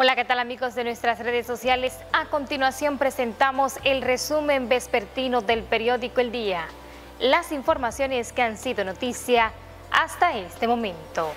Hola, ¿qué tal amigos de nuestras redes sociales? A continuación presentamos el resumen vespertino del periódico El Día. Las informaciones que han sido noticia hasta este momento.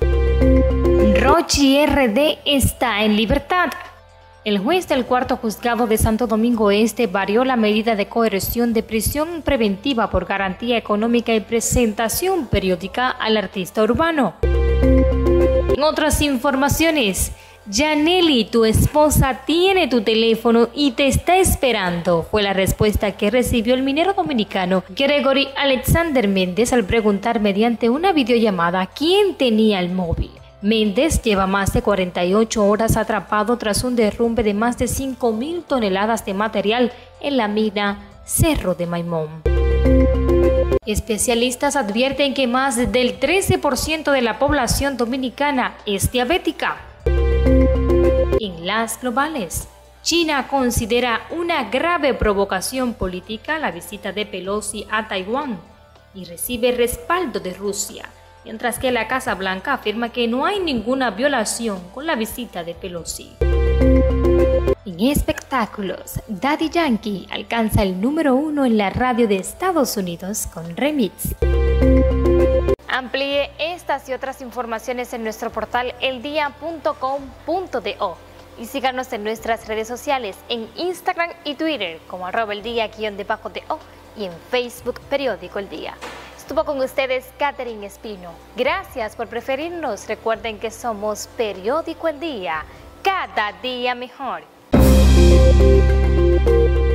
Rochi RD está en libertad. El juez del cuarto juzgado de Santo Domingo Este varió la medida de coerción de prisión preventiva por garantía económica y presentación periódica al artista urbano. En otras informaciones, Yaneli, tu esposa tiene tu teléfono y te está esperando, fue la respuesta que recibió el minero dominicano Gregory Alexander Méndez al preguntar mediante una videollamada quién tenía el móvil. Méndez lleva más de 48 horas atrapado tras un derrumbe de más de 5.000 toneladas de material en la mina Cerro de Maimón. Especialistas advierten que más del 13% de la población dominicana es diabética. En las globales, China considera una grave provocación política la visita de Pelosi a Taiwán y recibe respaldo de Rusia, mientras que la Casa Blanca afirma que no hay ninguna violación con la visita de Pelosi. En espectáculos, Daddy Yankee alcanza el número 1 en la radio de Estados Unidos con Remix. Amplíe estas y otras informaciones en nuestro portal eldia.com.do y síganos en nuestras redes sociales en Instagram y Twitter como @eldia_do y en Facebook Periódico El Día. Estuvo con ustedes Catherine Espino. Gracias por preferirnos. Recuerden que somos Periódico El Día, cada día mejor.